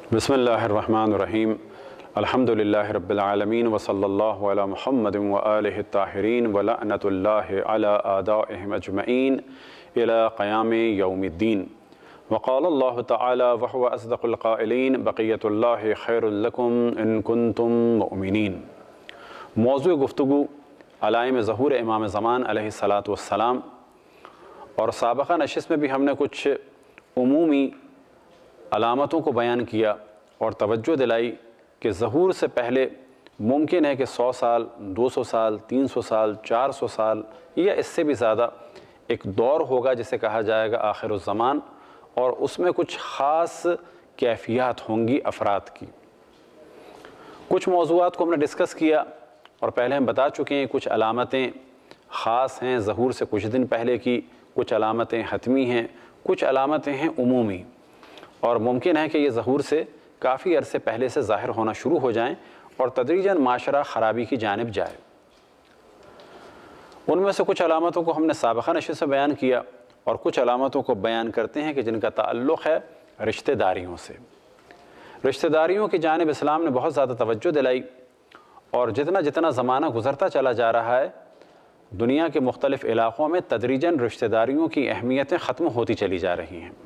بسم الرحمن الرحیم الحمدللہ رب العالمین وصلی اللہ علی محمد وآلہ الطاہرین ولعنۃ اللہ علی اعدائہم اجمعین الی قیام یوم الدین وقال اللہ تعالی وہو اصدق القائلین بقیۃ اللہ خیر لکم ان کنتم مؤمنین۔ موضوع گفتگو علائم ظہور امام زمان علیہ السلام، اور سابقہ نشست میں بھی ہم نے کچھ عمومی علامتوں کو بیان کیا اور توجہ دلائی کہ ظہور سے پہلے ممکن ہے کہ 100 سال، 200 سال، 300 سال، 400 سال یا اس سے بھی زیادہ ایک دور ہوگا جسے کہا جائے گا آخر الزمان، اور اس میں کچھ خاص کیفیات ہوں گی افراد کی۔ کچھ موضوعات کو ہم نے ڈسکس کیا اور پہلے ہم بتا چکے ہیں کچھ علامتیں خاص ہیں ظہور سے کچھ دن پہلے کی، کچھ علامتیں حتمی ہیں، کچھ علامتیں ہیں عمومی، اور ممکن ہے کہ یہ ظہور سے کافی عرصے پہلے سے ظاہر ہونا شروع ہو جائیں اور تدریجاً معاشرہ خرابی کی جانب جائے۔ ان میں سے کچھ علامتوں کو ہم نے سابقہ نشست سے بیان کیا اور کچھ علامتوں کو بیان کرتے ہیں کہ جن کا تعلق ہے رشتہ داریوں سے۔ رشتہ داریوں کی جانب اسلام نے بہت زیادہ توجہ دلائی، اور جتنا جتنا زمانہ گزرتا چلا جا رہا ہے دنیا کے مختلف علاقوں میں تدریجاً رشتہ داریوں کی اہمیتیں ختم ہوتی چلی جا رہی ہیں۔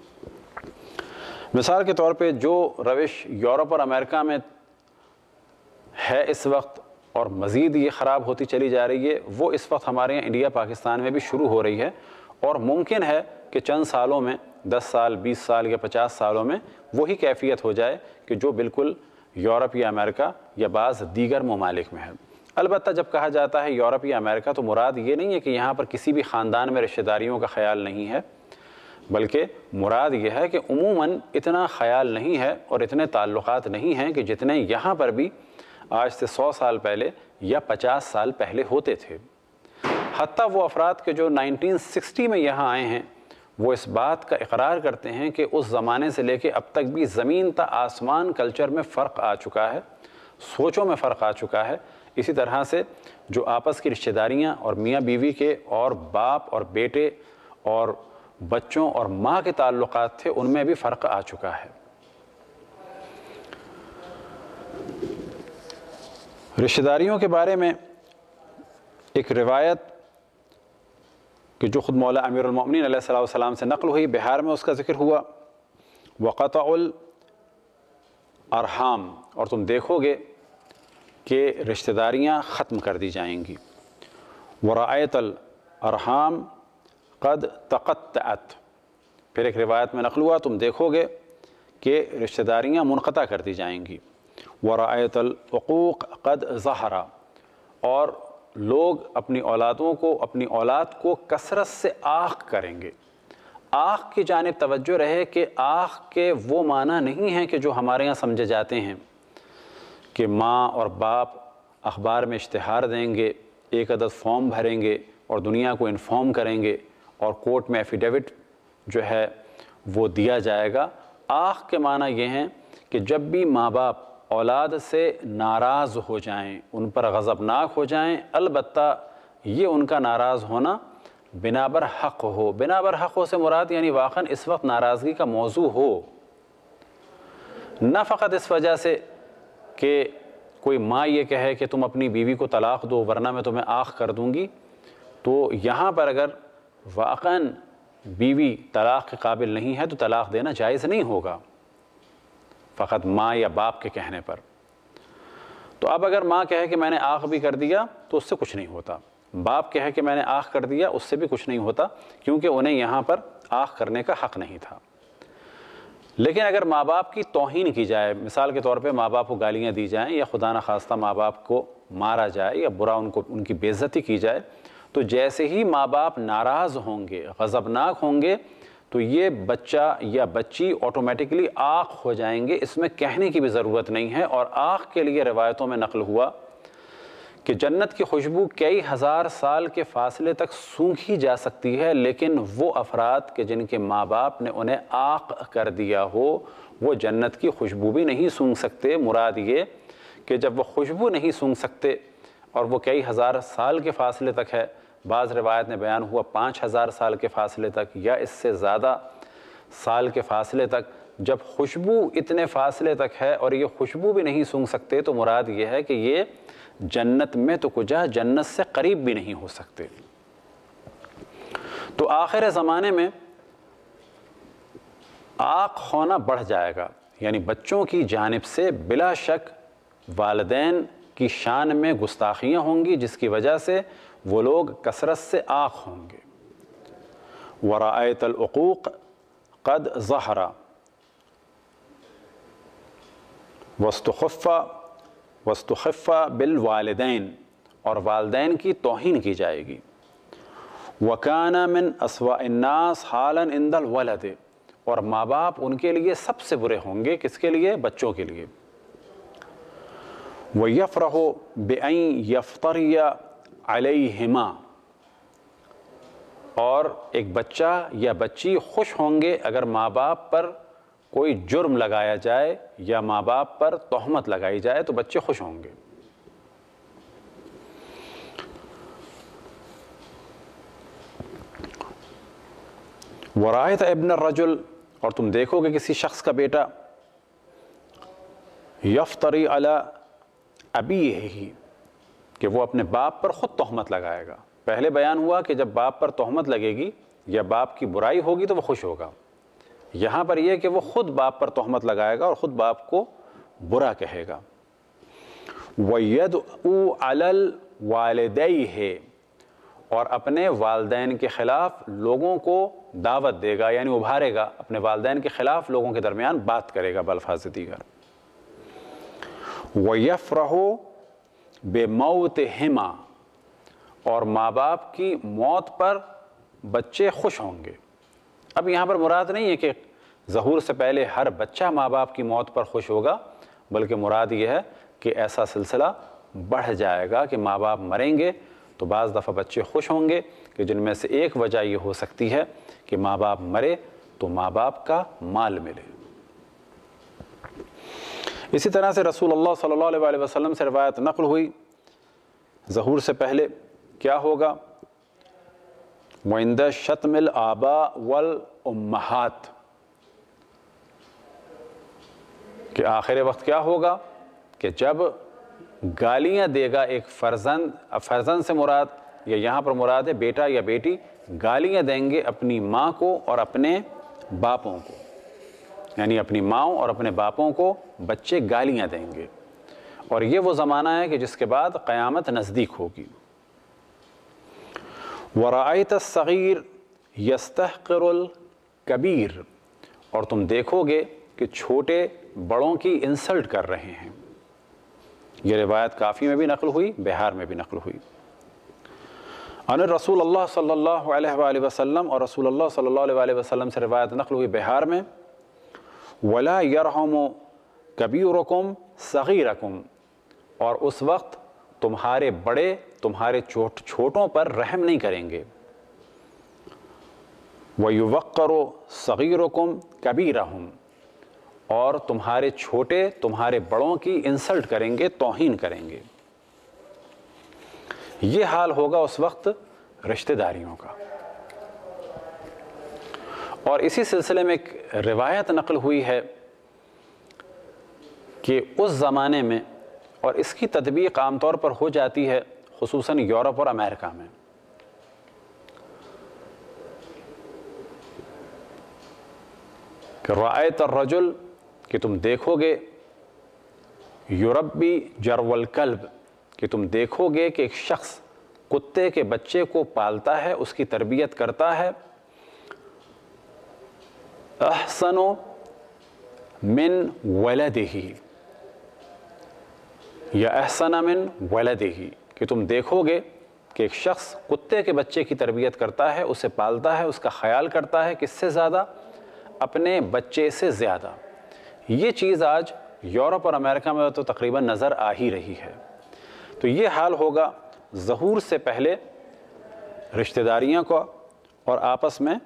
مثال کے طور پہ جو روش یورپ اور امریکہ میں ہے اس وقت اور مزید یہ خراب ہوتی چلی جا رہی ہے، وہ اس وقت ہمارے یہاں انڈیا پاکستان میں بھی شروع ہو رہی ہے، اور ممکن ہے کہ چند سالوں میں 10 سال 20 سال یا 50 سالوں میں وہی کیفیت ہو جائے کہ جو بالکل یورپ یا امریکہ یا بعض دیگر ممالک میں ہے۔ البتہ جب کہا جاتا ہے یورپ یا امریکہ تو مراد یہ نہیں ہے کہ یہاں پر کسی بھی خاندان میں رشتہ داریوں کا خیال نہیں ہے، بلکہ مراد یہ ہے کہ عموماً اتنا خیال نہیں ہے اور اتنے تعلقات نہیں ہیں کہ جتنے یہاں پر بھی آج سے 100 سال پہلے یا 50 سال پہلے ہوتے تھے۔ حتیٰ وہ افراد کے جو 1960 میں یہاں آئے ہیں وہ اس بات کا اقرار کرتے ہیں کہ اس زمانے سے لے کے اب تک بھی زمین تا آسمان کلچر میں فرق آ چکا ہے، سوچوں میں فرق آ چکا ہے۔ اسی طرح سے جو آپس کی رشتہ داریاں اور میاں بیوی کے اور باپ اور بیٹے اور بچوں اور ماں کے تعلقات تھے ان میں بھی فرق آ چکا ہے۔ رشتہ داریوں کے بارے میں ایک روایت کہ جو خود مولا امیر المؤمنین علیہ السلام سے نقل ہوئی، بہار میں اس کا ذکر ہوا، وَقَطَعُ الْأَرْحَامِ، اور تم دیکھو گے کہ رشتہ داریاں ختم کر دی جائیں گی۔ وَرَأَيْتَ الْأَرْحَامِ قد تقطعت، پھر ایک روایت میں نقل ہوا تم دیکھو گے کہ رشتہ داریاں منقطع کر دی جائیں گی۔ وَرَأَيْتَ الْعُقُوقَ قد ظَهَرَ، اور لوگ اپنی اولاد کو کثرت سے آنکھ کریں گے۔ آنکھ کی جانب توجہ رہے کہ آنکھ کے وہ معنی نہیں ہیں کہ جو ہمارے یہاں سمجھے جاتے ہیں کہ ماں اور باپ اخبار میں اشتہار دیں گے، ایک عدد فارم بھریں گے اور دنیا کو انفارم کریں گے اور کورٹ میں ایفیڈیوٹ جو ہے وہ دیا جائے گا۔ آنکھ کے معنی یہ ہیں کہ جب بھی ماں باپ اولاد سے ناراض ہو جائیں، ان پر غضبناک ہو جائیں، البتہ یہ ان کا ناراض ہونا بنا بر حق ہو۔ بنا بر حق ہو سے مراد یعنی واقعاً اس وقت ناراضگی کا موضوع ہو، نہ فقط اس وجہ سے کہ کوئی ماں یہ کہے کہ تم اپنی بیوی کو طلاق دو ورنہ میں تمہیں آنکھ کر دوں گی۔ تو یہاں پر اگر واقعاً بیوی طلاق کے قابل نہیں ہے تو طلاق دینا جائز نہیں ہوگا، فقط ماں یا باپ کے کہنے پر۔ تو اب اگر ماں کہے کہ میں نے آنکھ بھی کر دیا تو اس سے کچھ نہیں ہوتا، باپ کہے کہ میں نے آنکھ کر دیا اس سے بھی کچھ نہیں ہوتا، کیونکہ انہیں یہاں پر آنکھ کرنے کا حق نہیں تھا۔ لیکن اگر ماں باپ کی توہین کی جائے، مثال کے طور پہ ماں باپ کو گالیاں دی جائیں یا خدا نخواستہ ماں باپ کو مارا جائے یا برا ان کی بے عزتی کی جائے، تو جیسے ہی ماں باپ ناراض ہوں گے، غضبناک ہوں گے، تو یہ بچہ یا بچی آٹومیٹکلی آنکھ ہو جائیں گے، اس میں کہنے کی بھی ضرورت نہیں ہے۔ اور آنکھ کے لیے روایتوں میں نقل ہوا کہ جنت کی خوشبو کئی ہزار سال کے فاصلے تک سونگھی جا سکتی ہے، لیکن وہ افراد کہ جن کے ماں باپ نے انہیں آنکھ کر دیا ہو وہ جنت کی خوشبو بھی نہیں سونگھ سکتے۔ مراد یہ کہ جب وہ خوشبو نہیں سونگھ سکتے اور وہ کئی ہزار سال کے فاصلے تک ہے، بعض روایت میں بیان ہوا 5000 سال کے فاصلے تک یا اس سے زیادہ سال کے فاصلے تک، جب خوشبو اتنے فاصلے تک ہے اور یہ خوشبو بھی نہیں سونگھ سکتے تو مراد یہ ہے کہ یہ جنت میں تو کجا جنت سے قریب بھی نہیں ہو سکتے۔ تو آخر زمانے میں عاق ہونا بڑھ جائے گا، یعنی بچوں کی جانب سے بلا شک والدین کی شان میں گستاخیاں ہوں گی، جس کی وجہ سے وہ لوگ کثرت سے عاق ہوں گے۔ وَرَأَيْتَ الْعُقُوقَ قَدْ ظَهَرَ وَاسْتُخِفَّ بِالْوَالِدَيْنِ، اور والدین کی توہین کی جائے گی۔ وَكَانَ مِنْ أَسْوَأِ النَّاسِ حَالًا عِنْدَ الْوَلَدِ، اور ماں باپ ان کے لیے سب سے برے ہوں گے، کس کے لیے؟ بچوں کے لیے۔ وَيَفْرَحُ بِأَنْ يَفْتَرِيَ عَلَيْهِمَا، اور ایک بچہ یا بچی خوش ہوں گے اگر ماں باپ پر کوئی جرم لگایا جائے یا ماں باپ پر تہمت لگائی جائے تو بچے خوش ہوں گے۔ وَرَأَيْتَ ابْنَ الرَّجُلِ، اور تم دیکھو گے کسی شخص کا بیٹا، یفتری علی ابیہ، کہ وہ اپنے باپ پر خود تہمت لگائے گا۔ پہلے بیان ہوا کہ جب باپ پر تہمت لگے گی یا باپ کی برائی ہوگی تو وہ خوش ہوگا، یہاں پر یہ کہ وہ خود باپ پر تہمت لگائے گا اور خود باپ کو برا کہے گا۔ وَيَدْعُو عَلَى الْوَالِدَيْهِ، اور اپنے والدین کے خلاف لوگوں کو دعوت دے گا، یعنی ابھارے گا، اپنے والدین کے خلاف لوگوں کے درمیان بات کرے گا بالفاظ دیگر۔ وَيَفْرَحُ بِمَوْتِهِمَا، اور ماں باپ کی موت پر بچے خوش ہوں گے۔ اب یہاں پر مراد نہیں ہے کہ ظہور سے پہلے ہر بچہ ماں باپ کی موت پر خوش ہوگا، بلکہ مراد یہ ہے کہ ایسا سلسلہ بڑھ جائے گا کہ ماں باپ مریں گے تو بعض دفعہ بچے خوش ہوں گے، کہ جن میں سے ایک وجہ یہ ہو سکتی ہے کہ ماں باپ مرے تو ماں باپ کا مال ملے۔ اسی طرح سے رسول اللہ صلی اللہ علیہ وسلم سے روایت نقل ہوئی ظہور سے پہلے کیا ہوگا؟ وَعِنْدَ شَتْمِ الْآبَاءِ وَالْأُمَّهَاتِ، کہ آخر وقت کیا ہوگا کہ جب گالیاں دے گا ایک فرزند، فرزند سے مراد یا یہاں پر مراد ہے بیٹا یا بیٹی، گالیاں دیں گے اپنی ماں کو اور اپنے باپوں کو، یعنی اپنی ماؤں اور اپنے باپوں کو بچے گالیاں دیں گے، اور یہ وہ زمانہ ہے کہ جس کے بعد قیامت نزدیک ہوگی۔ وَرَأَيْتَ الصَّغِيرَ يَسْتَحْقِرُ الْكَبِيرَ، اور تم دیکھو گے کہ چھوٹے بڑوں کی انسلٹ کر رہے ہیں۔ یہ روایت کافی میں بھی نقل ہوئی، بہار میں بھی نقل ہوئی۔ ان رسول اللہ صلی اللہ علیہ وآلہ وسلم، اور رسول اللہ صلی اللہ علیہ وآلہ وسلم سے روایت نقل ہوئی بہار میں، وَلَا يَرْحَمُ كَبِيرُكُمْ صَغِيرَكُمْ، اور اس وقت تمہارے بڑے تمہارے چھوٹوں پر رحم نہیں کریں گے۔ وَيُوَقَّرُ صَغِيرُكُمْ كَبِيرَهُمْ، اور تمہارے چھوٹے تمہارے بڑوں کی انسلٹ کریں گے، توہین کریں گے۔ یہ حال ہوگا اس وقت رشتہ داریوں کا۔ اور اسی سلسلے میں ایک روایت نقل ہوئی ہے کہ اس زمانے میں، اور اس کی تطبیق عام طور پر ہو جاتی ہے خصوصاً یورپ اور امریکہ میں، کہ رأیت الرجل، کہ تم دیکھو گے، یربی جرو الکلب، کہ تم دیکھو گے کہ ایک شخص کتے کے بچے کو پالتا ہے، اس کی تربیت کرتا ہے، احسن من ولدہ، یا احسن من ولدہ، کہ تم دیکھو گے کہ ایک شخص کتے کے بچے کی تربیت کرتا ہے، اسے پالتا ہے، اس کا خیال کرتا ہے، کس سے زیادہ؟ اپنے بچے سے زیادہ۔ یہ چیز آج یورپ اور امریکہ میں تو تقریباً نظر آ ہی رہی ہے۔ تو یہ حال ہوگا ظہور سے پہلے رشتہ داریوں کا اور آپس میں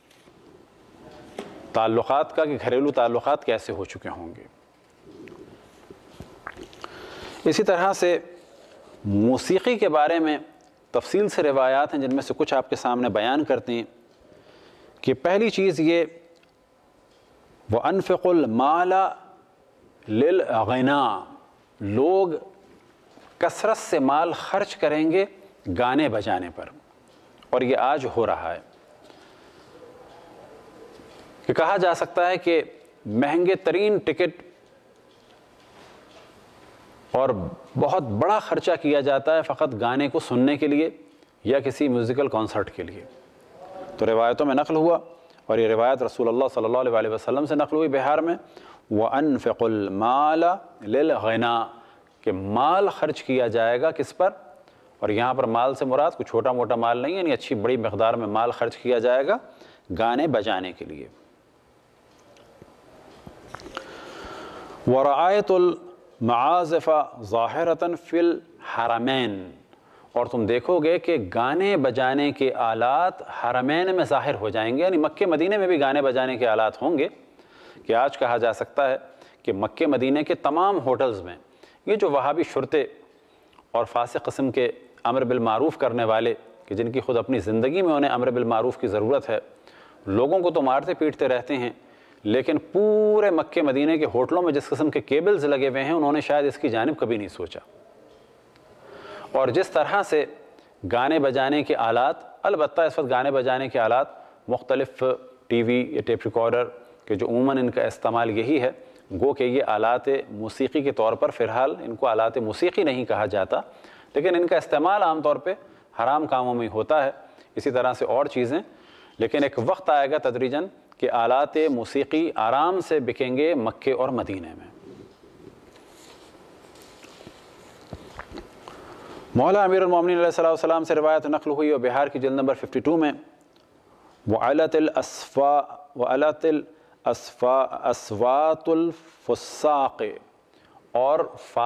تعلقات کا، کہ گھریلو تعلقات کیسے ہو چکے ہوں گے۔ اسی طرح سے موسیقی کے بارے میں تفصیل سے روایات ہیں، جن میں سے کچھ آپ کے سامنے بیان کرتے ہیں۔ کہ پہلی چیز یہ وَأَنْفِقُوا الْمَالَ لِلْغِنَا، لوگ کثرت سے مال خرچ کریں گے گانے بجانے پر، اور یہ آج ہو رہا ہے کہ کہا جا سکتا ہے کہ مہنگے ترین ٹکٹ اور بہت بڑا خرچہ کیا جاتا ہے فقط گانے کو سننے کے لیے یا کسی میوزیکل کانسرٹ کے لیے۔ تو روایتوں میں نقل ہوا، اور یہ روایت رسول اللہ صلی اللہ علیہ وسلم سے نقل ہوئی بہار میں، وَأَنْفِقُوا الْمَالَ لِلْغِنَا، کہ مال خرچ کیا جائے گا کس پر؟ اور یہاں پر مال سے مراد کوئی چھوٹا موٹا مال نہیں ہے، یعنی اچھی بڑی مقدار میں مال خرچ کیا جائے گا گانے بجانے کے لیے۔ وَرَعَایَةُ الْمَعَازِفَ ظَاهِرَةً فِي الْحَرَمَيْنِ، اور تم دیکھو گے کہ گانے بجانے کے آلات حرمین میں ظاہر ہو جائیں گے، یعنی مکہ مدینے میں بھی گانے بجانے کے آلات ہوں گے، کہ آج کہا جا سکتا ہے کہ مکہ مدینے کے تمام ہوٹلز میں یہ جو وہابی شرطے اور فاسق قسم کے امر بالمعروف کرنے والے، کہ جن کی خود اپنی زندگی میں انہیں امر بالمعروف کی ضرورت ہے، لوگوں کو تو مارتے پیٹتے رہتے ہیں، لیکن پورے مکہ مدینے کے ہوٹلوں میں جس قسم کے کیبلز لگے ہوئے ہیں انہوں نے شاید اس کی جانب کبھی نہیں سوچا۔ اور جس طرح سے گانے بجانے کے آلات، البتہ اس وقت گانے بجانے کے آلات مختلف ٹی وی یا ٹیپ ریکارڈر، کہ جو عموماً ان کا استعمال یہی ہے، گو کہ یہ آلات موسیقی کے طور پر، فی الحال ان کو آلات موسیقی نہیں کہا جاتا، لیکن ان کا استعمال عام طور پہ حرام کاموں میں ہوتا ہے، اسی طرح سے اور چیزیں، لیکن ایک وقت آئے گا تدریجاً کہ آلات موسیقی آرام سے بکیں گے مکے اور مدینے میں۔ مولا امیر المومنین علیہ الصلوۃ والسلام سے روایت نقل ہوئی اور بہار کی جلد نمبر 52 میں، وَعَلَتِ الْأَصْوَاتُ الْفُسَّاقِ، اور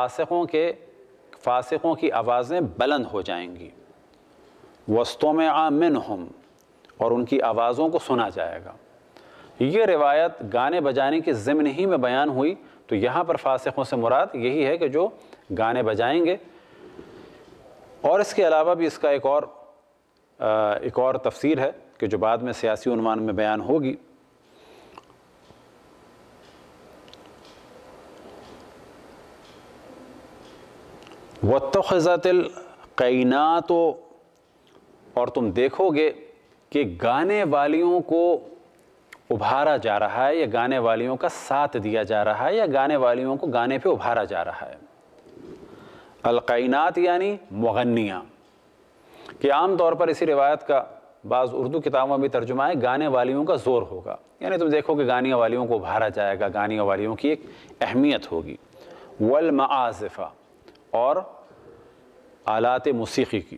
فاسقوں کی آوازیں بلند ہو جائیں گی، وَاسْتُمِعَ مِنْهُمْ، اور ان کی آوازوں کو سنا جائے گا۔ یہ روایت گانے بجانے کے ضمن ہی میں بیان ہوئی، تو یہاں پر فاسقوں سے مراد یہی ہے کہ جو گانے بجائیں گے، اور اس کے علاوہ بھی اس کا ایک اور تفسیر ہے کہ جو بعد میں سیاسی عنوان میں بیان ہوگی۔ وَاتَّخَذَتِ الْقَيْنَاتُ، اور تم دیکھو گے کہ گانے والیوں کو ابھارا جا رہا ہے، یا گانے والیوں کا ساتھ دیا جا رہا ہے، یا گانے والیوں کو گانے پہ ابھارا جا رہا ہے۔ القینات یعنی مغنیاں، کہ عام طور پر اسی روایت کا بعض اردو کتابوں میں بھی ترجمہ ہے گانے والیوں کا زور ہوگا، یعنی تم دیکھو کہ گانے والیوں کو ابھارا جائے گا، گانے والیوں کی ایک اہمیت ہوگی۔ والمعازف، اور آلات موسیقی کی۔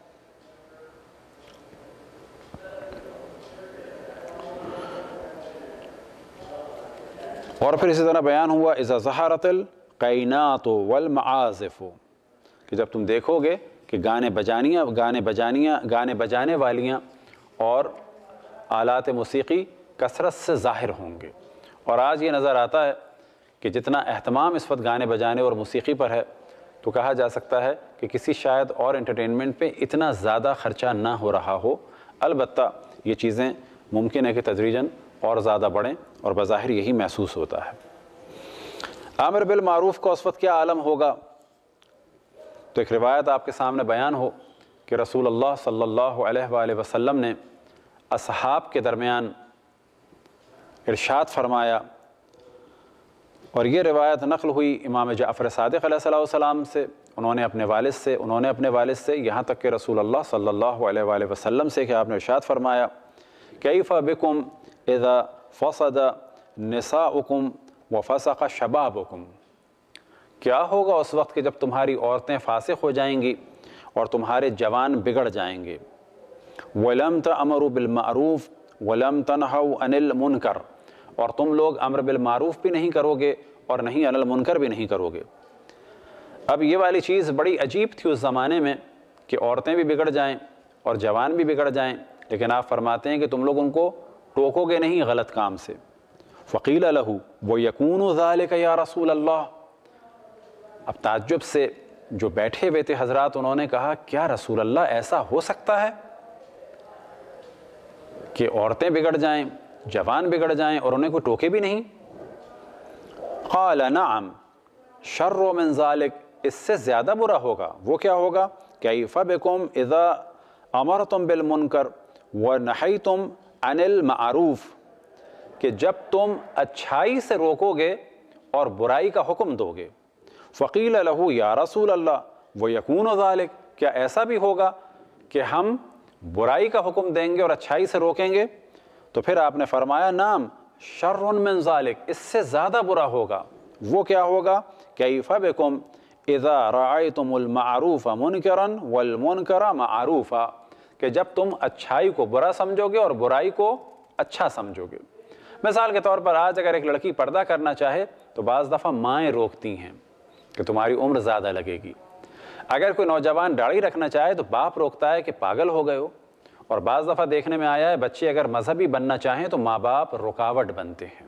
اور پھر اسی طرح بیان ہوا اذا ظہرت القینات والمعازف، کہ جب تم دیکھو گے کہ گانے بجانے والیاں اور آلات موسیقی کثرت سے ظاہر ہوں گے۔ اور آج یہ نظر آتا ہے کہ جتنا اہتمام اس وقت گانے بجانے اور موسیقی پر ہے، تو کہا جا سکتا ہے کہ کسی شاید اور انٹرٹینمنٹ پہ اتنا زیادہ خرچہ نہ ہو رہا ہو، البتہ یہ چیزیں ممکن ہے کہ تدریجاً اور زیادہ بڑھیں، اور بظاہر یہی محسوس ہوتا ہے۔ امر بالمعروف کا اس وقت کیا عالم ہوگا؟ تو ایک روایت آپ کے سامنے بیان ہو کہ رسول اللہ صلی اللہ علیہ وآلہ وسلم نے اصحاب کے درمیان ارشاد فرمایا، اور یہ روایت نقل ہوئی امام جعفر صادق علیہ السلام سے، انہوں نے اپنے والد سے، یہاں تک کہ رسول اللہ صلی اللہ علیہ وآلہ وسلم سے، کہ آپ نے ارشاد فرمایا کیف بکم اذا فسد نساؤکم وفسق شبابکم، کیا ہوگا اس وقت کہ جب تمہاری عورتیں فاسق ہو جائیں گی اور تمہارے جوان بگڑ جائیں گے۔ وَلَمْ تَأْمَرُوا بِالْمَعْرُوفِ وَلَمْ تَنْهَوْا عَنِ الْمُنْكَرِ، اور تم لوگ امر بالمعروف بھی نہیں کرو گے اور نہیں عن المنکر بھی نہیں کرو گے۔ اب یہ والی چیز بڑی عجیب تھی اس زمانے میں کہ عورتیں بھی بگڑ جائیں اور جوان بھی بگڑ جائیں، لیکن آپ فرماتے ہیں کہ تم لوگ ان کو ٹوکو گے نہیں غلط کام سے۔ فقیل لہ وَيَكُونُ ذَلِكَ یا رسول اللہ، اب تعجب سے جو بیٹھے ہوئے تھے حضرات، انہوں نے کہا کیا رسول اللہ ایسا ہو سکتا ہے کہ عورتیں بگڑ جائیں جوان بگڑ جائیں اور انہیں کوئی ٹوکے بھی نہیں؟ قال نعم شر من ذلک، اس سے زیادہ برا ہوگا۔ وہ کیا ہوگا؟ کیف بکم اذا امرتم بالمنکر ونہیتم عن المعروف، کہ جب تم اچھائی سے روکو گے اور برائی کا حکم دو گے۔ فقیل لہ یا رسول اللہ ویکون ذلک، کیا ایسا بھی ہوگا کہ ہم برائی کا حکم دیں گے اور اچھائی سے روکیں گے؟ تو پھر آپ نے فرمایا نعم شر من ذلک، اس سے زیادہ برا ہوگا۔ وہ کیا ہوگا؟ کیف بکم اذا رعیتم المعروف منکرا والمنکر معروفا، کہ جب تم اچھائی کو برا سمجھو گے اور برائی کو اچھا سمجھو گے۔ مثال کے طور پر آج اگر ایک لڑکی پردہ کرنا چاہے تو بعض دفعہ مائیں روکتی ہیں کہ تمہاری عمر زیادہ لگے گی۔ اگر کوئی نوجوان داڑھی رکھنا چاہے تو باپ روکتا ہے کہ پاگل ہو گئے ہو، اور بعض دفعہ دیکھنے میں آیا ہے بچے اگر مذہبی بننا چاہیں تو ماں باپ رکاوٹ بنتے ہیں۔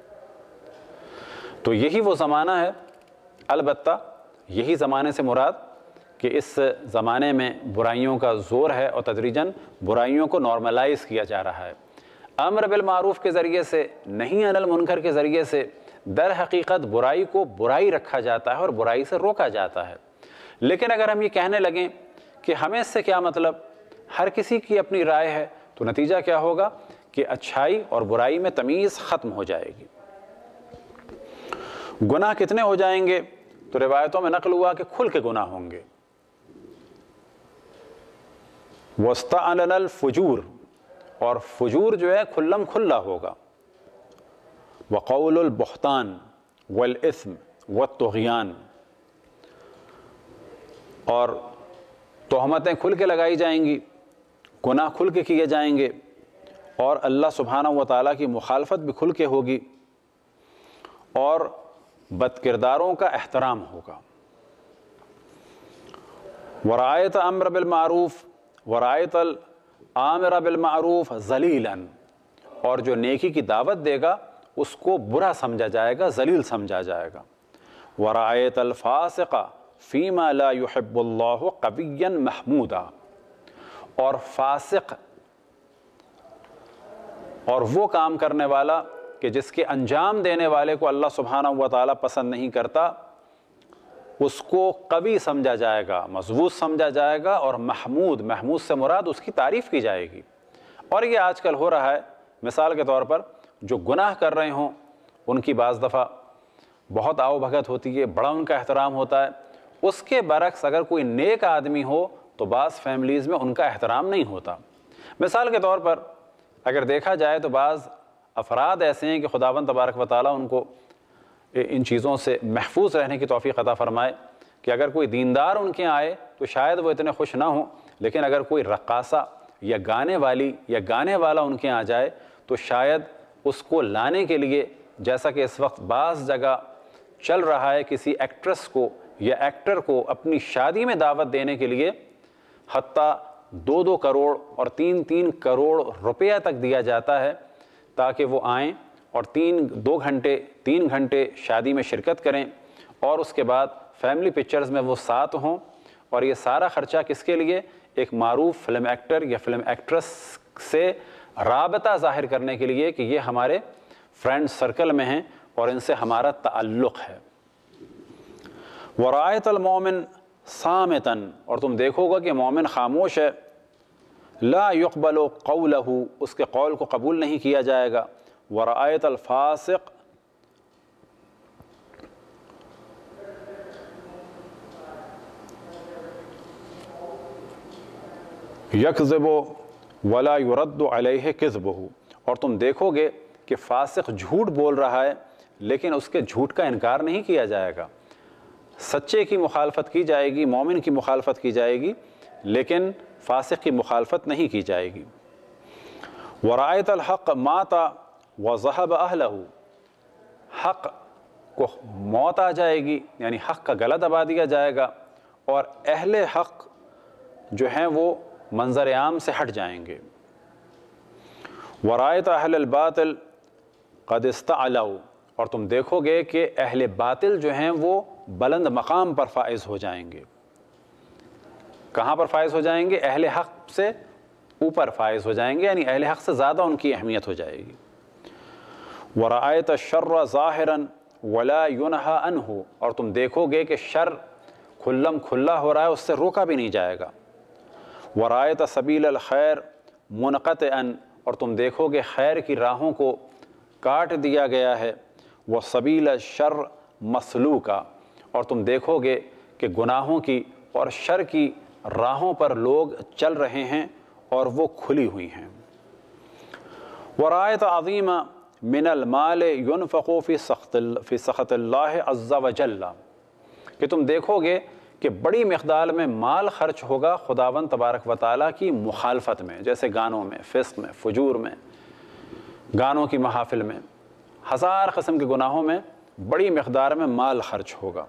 تو یہی وہ زمانہ ہے، البتہ یہی زمانے سے مراد کہ اس زمانے میں برائیوں کا زور ہے اور تدریجاً برائیوں کو نارملائز کیا جا رہا ہے۔ امر بالمعروف کے ذریعے سے، نہیں عن المنکر کے ذریعے سے در حقیقت برائی کو برائی رکھا جاتا ہے اور برائی سے روکا جاتا ہے۔ لیکن اگر ہم یہ کہنے لگیں کہ ہمیں اس سے کیا مطلب، ہر کسی کی اپنی رائے ہے، تو نتیجہ کیا ہوگا کہ اچھائی اور برائی میں تمیز ختم ہو جائے گی۔ گناہ کتنے ہو جائیں گے؟ تو روایتوں میں نقل ہوا کہ کھل کے گناہ ہوں گے۔ وَاسْتَعْلَنَ الْفُجُورُ، اور فجور جو ہے کھلم کھلا ہوگا۔ وَقَوْلُ الْبُہْتَانِ وَالْإِثْمِ وَالطُّغْيَانِ، اور تہمتیں کھل کے لگائی جائیں گی، گناہ کھل کے کیے جائیں گے، اور اللہ سبحانہ و تعالیٰ کی مخالفت بھی کھل کے ہوگی، اور بد کرداروں کا احترام ہوگا۔ وَرَأَيْتَ أَمْرَ بِالْمَعْرُوفِ وَرَأَيْتَ الْآمِرَ بِالْمَعْرُوفِ ذَلِيلًا، اور جو نیکی کی دعوت دے گا اس کو برا سمجھا جائے گا، ذلیل سمجھا جائے گا۔ وَرَأَيْتَ الْفَاسِقَ فِيمَا لَا يُحِبُّ اللَّهُ قَوِيًّا مَحْمُودًا، اور فاسق اور وہ کام کرنے والا کہ جس کے انجام دینے والے کو اللہ سبحانہ و تعالیٰ پسند نہیں کرتا، اس کو قوی سمجھا جائے گا، مضبوط سمجھا جائے گا، اور محمود سے مراد اس کی تعریف کی جائے گی۔ اور یہ آج کل ہو رہا ہے۔ مثال کے طور پر جو گناہ کر رہے ہوں ان کی بعض دفعہ بہت آؤ بھگت ہوتی ہے، بڑا ان کا احترام ہوتا ہے۔ اس کے برعکس اگر کوئی نیک آدمی ہو تو بعض فیملیز میں ان کا احترام نہیں ہوتا۔ مثال کے طور پر اگر دیکھا جائے تو بعض افراد ایسے ہیں کہ خداوند تبارک و تعالیٰ ان کو ان چیزوں سے محفوظ رہنے کی توفیق عطا فرمائے کہ اگر کوئی دیندار ان کے آئے تو شاید وہ اتنے خوش نہ ہوں، لیکن اگر کوئی رقاصہ یا گانے والی یا گانے والا ان کے آ جائے تو شاید اس کو لانے کے لیے، جیسا کہ اس وقت بعض جگہ چل رہا ہے، کسی ایکٹریس کو یا ایکٹر کو اپنی شادی میں دعوت دینے کے لیے حتیٰ 2 کروڑ اور 3 کروڑ روپیہ تک دیا جاتا ہے تاکہ وہ آئیں اور 3 گھنٹے شادی میں شرکت کریں، اور اس کے بعد فیملی پکچرز میں وہ ساتھ ہوں۔ اور یہ سارا خرچہ کس کے لیے؟ ایک معروف فلم ایکٹر یا فلم ایکٹریس سے رابطہ ظاہر کرنے کے لیے کہ یہ ہمارے فرینڈ سرکل میں ہیں اور ان سے ہمارا تعلق ہے۔ وَرَأَيْتَ الْمُؤْمِنَ صَامِتًا، اور تم دیکھو گا کہ مومن خاموش ہے، لا يقبل قوله، اس کے قول کو قبول نہیں کیا جائے گا۔ وَرَأَيْتَ الْفَاسِقَ يَكْذِبُ وَلَا يُرَدُّ عَلَيْهِ كِذْبُهُ، اور تم دیکھو گے کہ فاسق جھوٹ بول رہا ہے لیکن اس کے جھوٹ کا انکار نہیں کیا جائے گا۔ سچے کی مخالفت کی جائے گی، مومن کی مخالفت کی جائے گی، لیکن فاسق کی مخالفت نہیں کی جائے گی۔ وَرَأَيْتَ الْحَقَّ مَاتَ وَذَهَبَ أَهْلَهُ، حق کو موت آ جائے گی، یعنی حق کا گلا دبا دیا جائے گا، اور اہل حق جو ہیں وہ منظر عام سے ہٹ جائیں گے۔ وَرَأَيْتَ أَهْلَ الْبَاطِلِ قَدْ اسْتَعْلَوْا، اور تم دیکھو گے کہ اہل باطل جو ہیں وہ بلند مقام پر فائز ہو جائیں گے۔ کہاں پر فائز ہو جائیں گے؟ اہل حق سے اوپر فائز ہو جائیں گے، یعنی اہل حق سے زیادہ ان کی اہمیت ہو جائے گی۔ وَرَأَيْتَ الشَّرَّ ظَاهِرًا وَلَا يُنْهَى عَنْهُ، اور تم دیکھو گے کہ شر کھلم کھلا ہو رہا ہے، اس سے روکا بھی نہیں جائے گا۔ وَرَأَيْتَ سَبِيلَ الْخَيْرِ مُنْقَطِعًا، اور تم دیکھو گے خیر کی راہوں کو کاٹ دیا گیا ہے۔ وَسَبِيلَ الشَّرِّ مَسْلُوكًا، اور تم دیکھو گے کہ گناہوں کی اور شر کی راہوں پر لوگ چل رہے ہیں اور وہ کھلی ہوئی ہیں۔ وَرَأَيْتَ عَظِيمًا مِنَ الْمَالِ يُنْفَقُ فِي سَخَطِ اللَّهِ عَزَّ وَجَلَّ، کہ تم دیکھو گے کہ بڑی مقدار میں مال خرچ ہوگا خداوند تبارک و تعالیٰ کی مخالفت میں، جیسے گانوں میں، فسق میں، فجور میں، گانوں کی محافل میں، ہزار قسم کے گناہوں میں بڑی مقدار میں مال خرچ ہوگا۔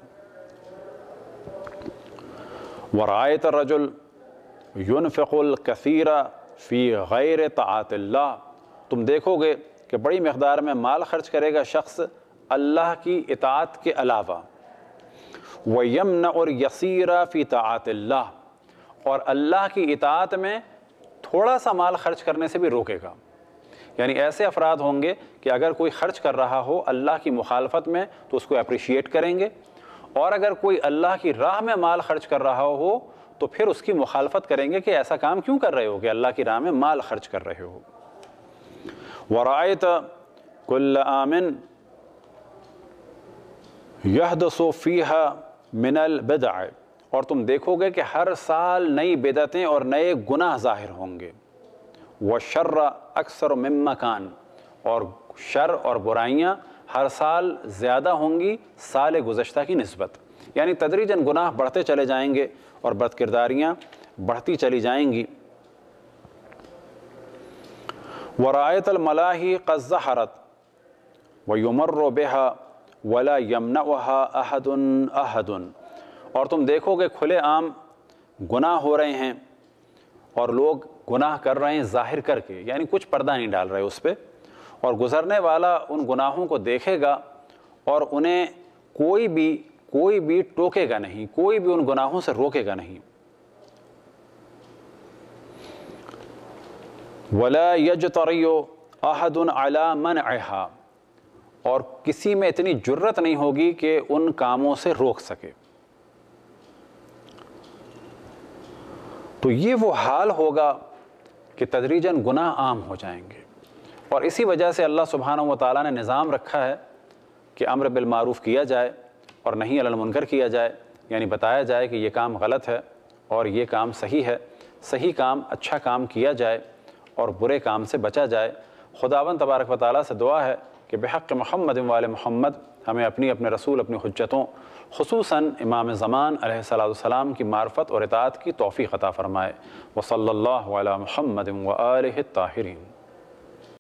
وَرَأَيْتَ الرَّجُلَ يُنْفِقُ الْكَثِيرَ فِي غَيْرِ طَاعَةِ اللَّهِ، تم دیکھو گے کہ بڑی مقدار میں مال خرچ کرے گا شخص اللہ کی اطاعت کے علاوہ۔ وَيَمْنَعُ الْيَسِيرَ فِي طَاعَةِ اللَّهِ، اور اللہ کی اطاعت میں تھوڑا سا مال خرچ کرنے سے بھی روکے گا۔ یعنی ایسے افراد ہوں گے کہ اگر کوئی خرچ کر رہا ہو اللہ کی مخالفت میں تو اس کو اپریشیٹ کریں گے، اور اگر کوئی اللہ کی راہ میں مال خرچ کر رہا ہو تو پھر اس کی مخالفت کریں گے کہ ایسا کام کیوں کر رہے ہو کہ اللہ کی راہ میں مال خرچ کر رہے ہو۔ وَرَأَيْتَ كُلَّ عَامٍ يَحْدَثُ فِيهَا مِنَ الْبِدْعِ، اور تم دیکھو گے کہ ہر سال نئی بدعتیں اور نئے گناہ ظاہر ہوں گے۔ وَالشَّرَّ أَكْثَرُ مِمَّا كَانَ، اور شر اور برائیاں ہر سال زیادہ ہوں گی سال گزشتہ کی نسبت، یعنی تدریجاً گناہ بڑھتے چلے جائیں گے اور بد کرداریاں بڑھتی چلی جائیں گی۔ وَرَأَيْتَ الْمَلَاهِي قَدْ ظَهَرَتْ وَيُمَرُّ بِهَا وَلَا يَمْنَعُهَا أَحَدٌ أَحَدٌ، اور تم دیکھو گے کھلے عام گناہ ہو رہے ہیں اور لوگ گناہ کر رہے ہیں ظاہر کر کے، یعنی کچھ پردہ نہیں ڈال رہے اس پہ، اور گزرنے والا ان گناہوں کو دیکھے گا اور انہیں کوئی بھی ٹوکے گا نہیں، کوئی بھی ان گناہوں سے روکے گا نہیں۔ وَلَا يَجْتَرِيُّ أَحَدٌ عَلَى مَنْعِهَا، اور کسی میں اتنی جرت نہیں ہوگی کہ ان کاموں سے روک سکے۔ تو یہ وہ حال ہوگا کہ تدریجاً گناہ عام ہو جائیں گے، اور اسی وجہ سے اللہ سبحانہ و تعالیٰ نے نظام رکھا ہے کہ امر بالمعروف کیا جائے اور نہی عن المنکر کیا جائے، یعنی بتایا جائے کہ یہ کام غلط ہے اور یہ کام صحیح ہے، صحیح کام اچھا کام کیا جائے اور برے کام سے بچا جائے۔ خداوند تبارک و تعالیٰ سے دعا ہے کہ بحق محمد وآل محمد ہمیں اپنے رسول، اپنی حجتوں، خصوصاً امام زمان علیہ السلام کی معرفت اور اطاعت کی توفیق عطا فرمائے۔ وصلی اللہ علی محمد وآلہ الطاہرین۔